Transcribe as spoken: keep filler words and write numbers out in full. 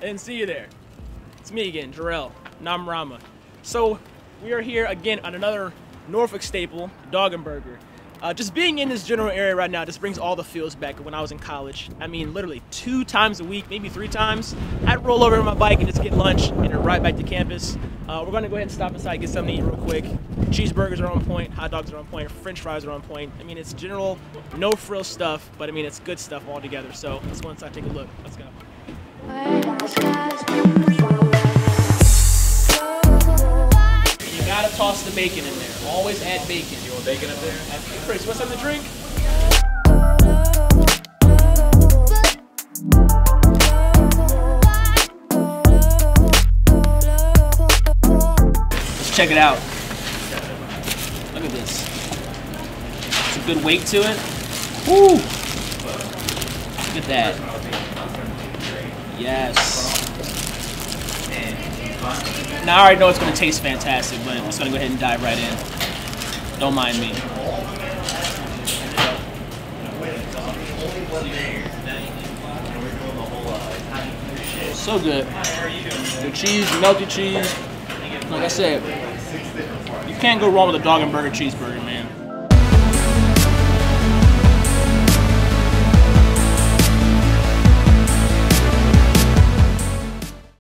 didn't see you there. It's me again, Jarrell, Nomarama. So we are here again on another Norfolk staple, dog and burger. Uh, just being in this general area right now just brings all the feels back when I was in college. I mean, literally two times a week, maybe three times, I'd roll over on my bike and just get lunch and then ride back to campus. Uh, we're gonna go ahead and stop inside, get something to eat real quick. Cheeseburgers are on point, hot dogs are on point, French fries are on point. I mean, it's general, no frill stuff, but I mean, it's good stuff all together. So let's go inside, take a look. Let's go. You gotta toss the bacon in there. Always add bacon. You want bacon up there? Chris, what's something to drink? Let's check it out. Look at this. It's a good weight to it. Woo! Look at that. Yes. Now I already know it's going to taste fantastic, but I'm just going to go ahead and dive right in. Don't mind me. So good. The cheese, melty cheese. Like I said, you can't go wrong with a dog and burger cheeseburger, man.